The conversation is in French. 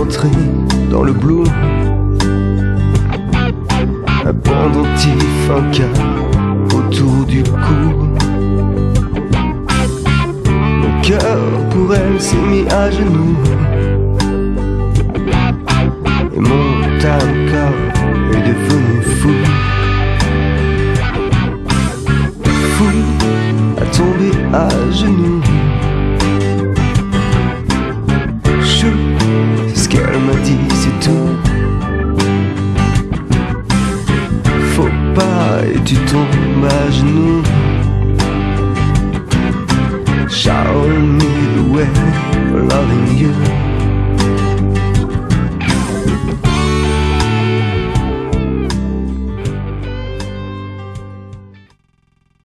entrer dans le blue. Un pendentif, un cas autour du cou. Mon cœur pour elle s'est mis à genoux, et mon tanker est devenu fou. Fou à tomber à genoux. Chou, c'est ce qu'elle m'a dit, c'est tout. Faut pas et tu tombes à genoux. Show me the way for loving you.